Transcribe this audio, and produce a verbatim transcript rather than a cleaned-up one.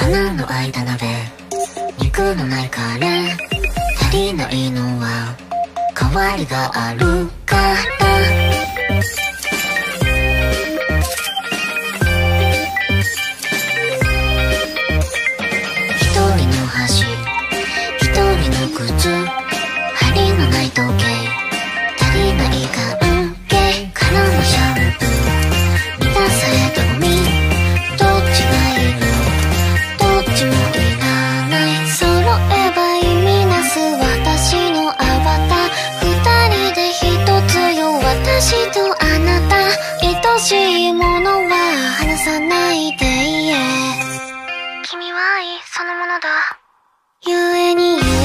花の間鍋、肉のないカレー、足りないのは代わりがあるから一人の箸、一人の靴、針のない時計、足りない関係からのシャンプー、満たされたゴミ、どっちがいる、どっちもいらない、揃えば意味なす私のアバター、二人で一つよ、私とあなた、愛しいものは離さないで、いえ君は愛そのものだ、ゆえにゆえ